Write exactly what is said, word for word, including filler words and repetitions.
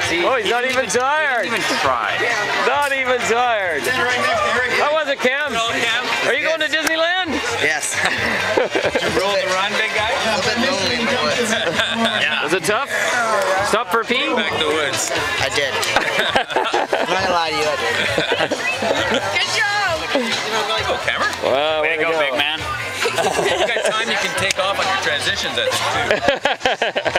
See, Oh, he's not even even tired. He didn't even try. Not even tired. How was it, Cam? Well, Cam, Are you going to Disneyland? Yes. did you roll the run, big guy? A little bit lonely in the woods. Yeah. Was it tough? Stop for a pee? Back in the woods. I did. I'm not gonna lie to you, I did. Good job! Go, Cameron. Wow, Way to go, go, big man. You got time you can take off on your transitions, I think, too.